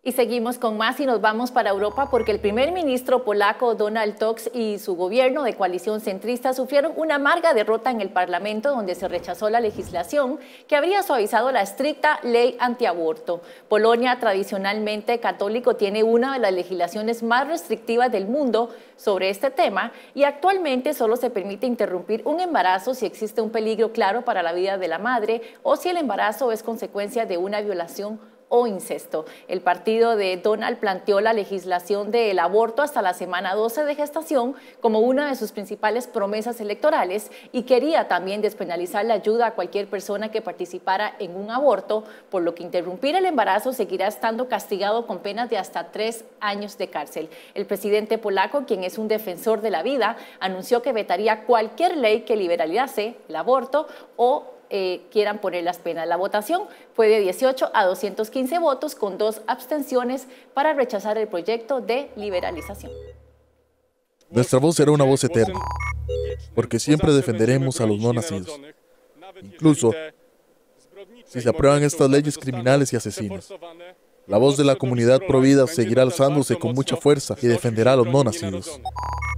Y seguimos con más y nos vamos para Europa porque el primer ministro polaco Donald Tusk y su gobierno de coalición centrista sufrieron una amarga derrota en el Parlamento donde se rechazó la legislación que habría suavizado la estricta ley antiaborto. Polonia, tradicionalmente católico, tiene una de las legislaciones más restrictivas del mundo sobre este tema y actualmente solo se permite interrumpir un embarazo si existe un peligro claro para la vida de la madre o si el embarazo es consecuencia de una violación o incesto. El partido de Donald planteó la legislación del aborto hasta la semana 12 de gestación como una de sus principales promesas electorales y quería también despenalizar la ayuda a cualquier persona que participara en un aborto, por lo que interrumpir el embarazo seguirá estando castigado con penas de hasta 3 años de cárcel. El presidente polaco, quien es un defensor de la vida, anunció que vetaría cualquier ley que liberalizase el aborto o quieran poner las penas. La votación fue de 18 a 215 votos con 2 abstenciones para rechazar el proyecto de liberalización. Nuestra voz será una voz eterna, porque siempre defenderemos a los no nacidos, incluso si se aprueban estas leyes criminales y asesinas. La voz de la comunidad provida seguirá alzándose con mucha fuerza y defenderá a los no nacidos.